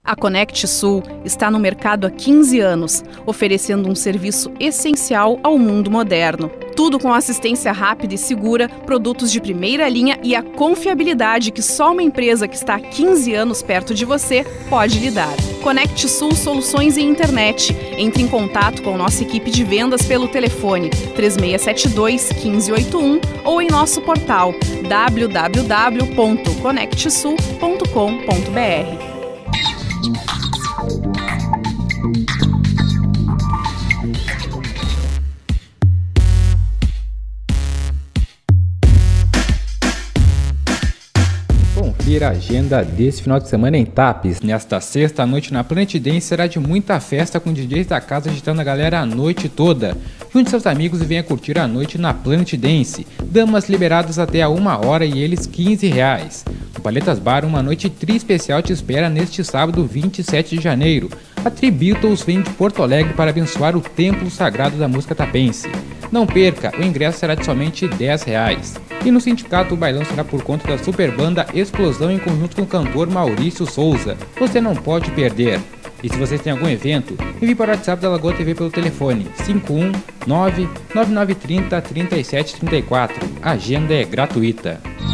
A Conect Sul está no mercado há 15 anos, oferecendo um serviço essencial ao mundo moderno. Tudo com assistência rápida e segura, produtos de primeira linha e a confiabilidade que só uma empresa que está há 15 anos perto de você pode lhe dar. Conect Sul Soluções em Internet. Entre em contato com nossa equipe de vendas pelo telefone 3672-1581 ou em nosso portal www.conectsul.com.br. Confira a agenda desse final de semana em Tapes. Nesta sexta, a noite na Planet Dance será de muita festa, com DJs da casa agitando a galera a noite toda. Junte seus amigos e venha curtir a noite na Planet Dance. Damas liberadas até a 1h e eles R$15. No Paletas Bar, uma noite tri especial te espera neste sábado, 27 de janeiro. A Beatles vem de Porto Alegre para abençoar o templo sagrado da música tapense. Não perca, o ingresso será de somente R$10. E no Sindicato, o bailão será por conta da super banda Explosão em conjunto com o cantor Maurício Souza. Você não pode perder. E se você tem algum evento, envie para o WhatsApp da Lagoa TV pelo telefone 519-9930-3734. A agenda é gratuita.